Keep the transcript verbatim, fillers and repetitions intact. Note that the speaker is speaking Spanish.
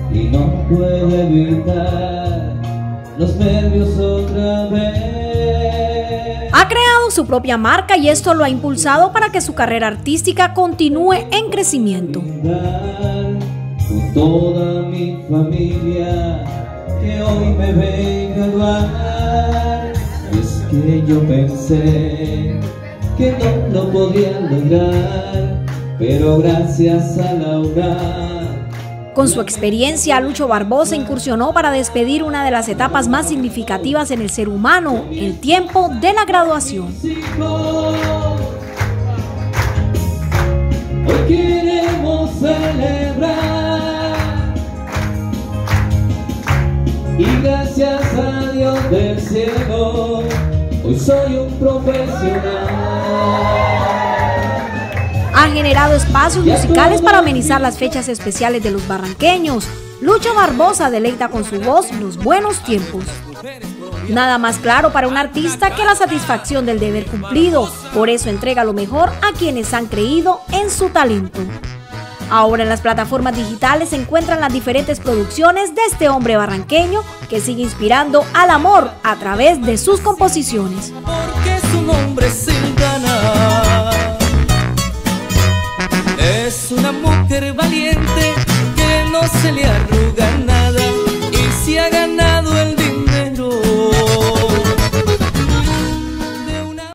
y no puede evitar los nervios otra vez. Ha creado su propia marca y esto lo ha impulsado para que su carrera artística continúe en crecimiento. Con toda mi familia que hoy me venga a graduar, es que yo pensé que no lo podía lograr, pero gracias a la UNAM. Con su experiencia, Lucho Barbosa incursionó para despedir una de las etapas más significativas en el ser humano, el tiempo de la graduación. Hoy queremos celebrar y gracias a Dios del cielo, hoy soy un profesional. Ha generado espacios musicales para amenizar las fechas especiales de los barranqueños. Lucho Barbosa deleita con su voz los buenos tiempos. Nada más claro para un artista que la satisfacción del deber cumplido. Por eso entrega lo mejor a quienes han creído en su talento. Ahora en las plataformas digitales se encuentran las diferentes producciones de este hombre barranqueño que sigue inspirando al amor a través de sus composiciones. Porque su nombre es Silvana. Es una mujer valiente que no se le arruga nada y si ha ganado el